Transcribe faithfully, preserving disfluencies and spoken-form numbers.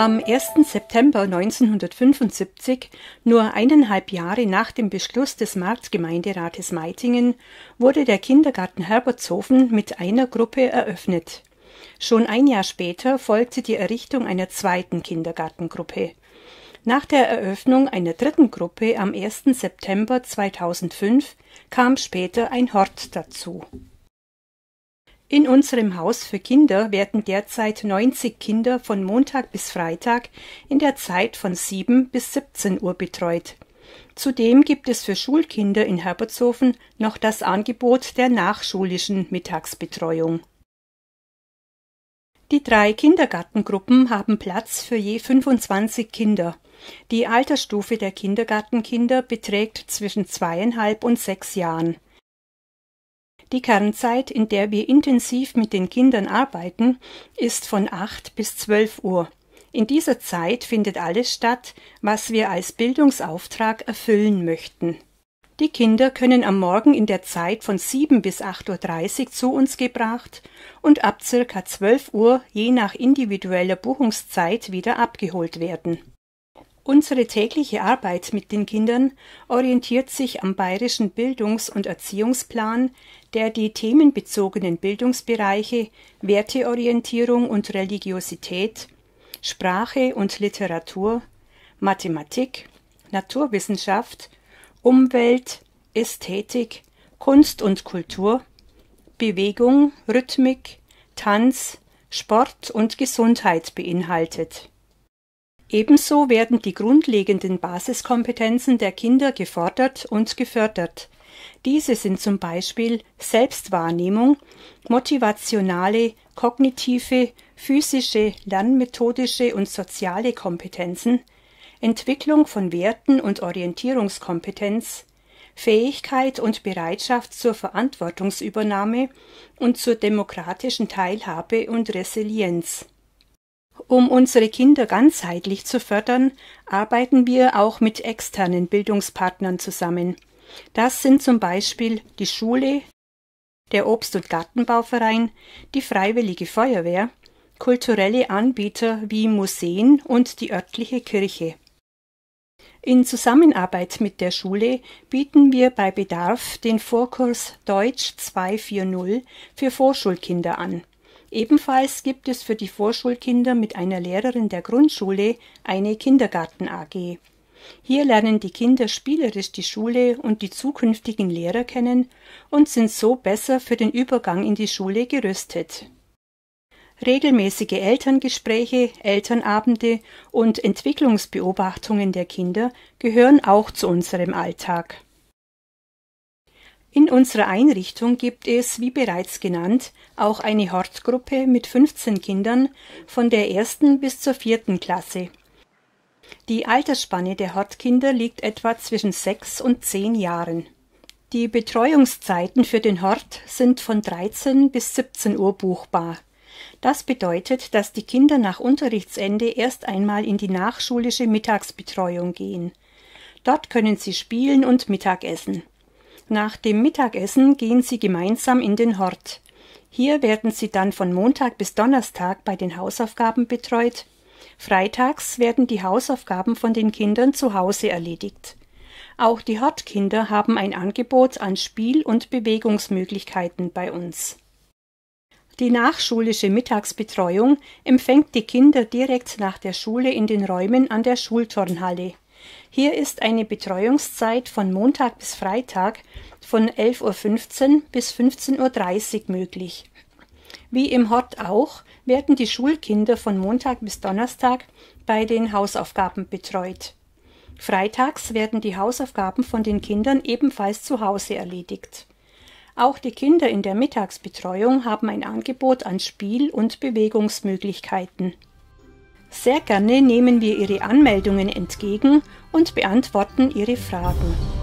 Am ersten September neunzehnhundertfünfundsiebzig, nur eineinhalb Jahre nach dem Beschluss des Marktgemeinderates Meitingen, wurde der Kindergarten Herbertshofen mit einer Gruppe eröffnet. Schon ein Jahr später folgte die Errichtung einer zweiten Kindergartengruppe. Nach der Eröffnung einer dritten Gruppe am ersten September zweitausendfünf kam später ein Hort dazu. In unserem Haus für Kinder werden derzeit neunzig Kinder von Montag bis Freitag in der Zeit von sieben bis siebzehn Uhr betreut. Zudem gibt es für Schulkinder in Herbertshofen noch das Angebot der nachschulischen Mittagsbetreuung. Die drei Kindergartengruppen haben Platz für je fünfundzwanzig Kinder. Die Altersstufe der Kindergartenkinder beträgt zwischen zweieinhalb und sechs Jahren. Die Kernzeit, in der wir intensiv mit den Kindern arbeiten, ist von acht bis zwölf Uhr. In dieser Zeit findet alles statt, was wir als Bildungsauftrag erfüllen möchten. Die Kinder können am Morgen in der Zeit von sieben bis acht Uhr dreißig zu uns gebracht und ab circa zwölf Uhr je nach individueller Buchungszeit wieder abgeholt werden. Unsere tägliche Arbeit mit den Kindern orientiert sich am Bayerischen Bildungs- und Erziehungsplan, der die themenbezogenen Bildungsbereiche Werteorientierung und Religiosität, Sprache und Literatur, Mathematik, Naturwissenschaft, Umwelt, Ästhetik, Kunst und Kultur, Bewegung, Rhythmik, Tanz, Sport und Gesundheit beinhaltet. Ebenso werden die grundlegenden Basiskompetenzen der Kinder gefordert und gefördert. Diese sind zum Beispiel Selbstwahrnehmung, motivationale, kognitive, physische, lernmethodische und soziale Kompetenzen, Entwicklung von Werten und Orientierungskompetenz, Fähigkeit und Bereitschaft zur Verantwortungsübernahme und zur demokratischen Teilhabe und Resilienz. Um unsere Kinder ganzheitlich zu fördern, arbeiten wir auch mit externen Bildungspartnern zusammen. Das sind zum Beispiel die Schule, der Obst- und Gartenbauverein, die Freiwillige Feuerwehr, kulturelle Anbieter wie Museen und die örtliche Kirche. In Zusammenarbeit mit der Schule bieten wir bei Bedarf den Vorkurs Deutsch zwei Punkt vierzig für Vorschulkinder an. Ebenfalls gibt es für die Vorschulkinder mit einer Lehrerin der Grundschule eine Kindergarten-A G. Hier lernen die Kinder spielerisch die Schule und die zukünftigen Lehrer kennen und sind so besser für den Übergang in die Schule gerüstet. Regelmäßige Elterngespräche, Elternabende und Entwicklungsbeobachtungen der Kinder gehören auch zu unserem Alltag. In unserer Einrichtung gibt es, wie bereits genannt, auch eine Hortgruppe mit fünfzehn Kindern von der ersten bis zur vierten Klasse. Die Altersspanne der Hortkinder liegt etwa zwischen sechs und zehn Jahren. Die Betreuungszeiten für den Hort sind von dreizehn bis siebzehn Uhr buchbar. Das bedeutet, dass die Kinder nach Unterrichtsende erst einmal in die nachschulische Mittagsbetreuung gehen. Dort können sie spielen und Mittag essen. Nach dem Mittagessen gehen sie gemeinsam in den Hort. Hier werden sie dann von Montag bis Donnerstag bei den Hausaufgaben betreut. Freitags werden die Hausaufgaben von den Kindern zu Hause erledigt. Auch die Hortkinder haben ein Angebot an Spiel- und Bewegungsmöglichkeiten bei uns. Die nachschulische Mittagsbetreuung empfängt die Kinder direkt nach der Schule in den Räumen an der Schulturnhalle. Hier ist eine Betreuungszeit von Montag bis Freitag von elf Uhr fünfzehn bis fünfzehn Uhr dreißig möglich. Wie im Hort auch werden die Schulkinder von Montag bis Donnerstag bei den Hausaufgaben betreut. Freitags werden die Hausaufgaben von den Kindern ebenfalls zu Hause erledigt. Auch die Kinder in der Mittagsbetreuung haben ein Angebot an Spiel- und Bewegungsmöglichkeiten. Sehr gerne nehmen wir Ihre Anmeldungen entgegen und beantworten Ihre Fragen.